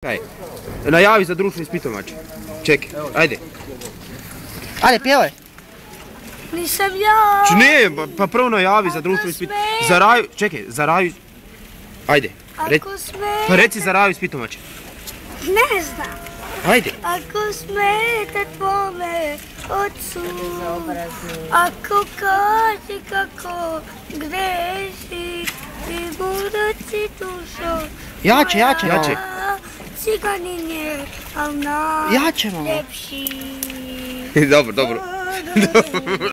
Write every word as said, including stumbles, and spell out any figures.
Kaj? Najavi za društvo ispitovač. Čekaj, ajde. Ajde, pjevaj. Nisam ja. Č ne, pa prvo najavi za društvo ispitovač. Za Raju, čekaj, za Raju... Ajde. Ako smete... Pa reci za Raju ispitovač. Ne znam. Ajde. Ako smete tvome ocu, ako kaži kako greši, i budući dušo. Jače, jače. Jače. Ciganin je, al Jače, mama. najljepši. Dobro, dobro. Dobro.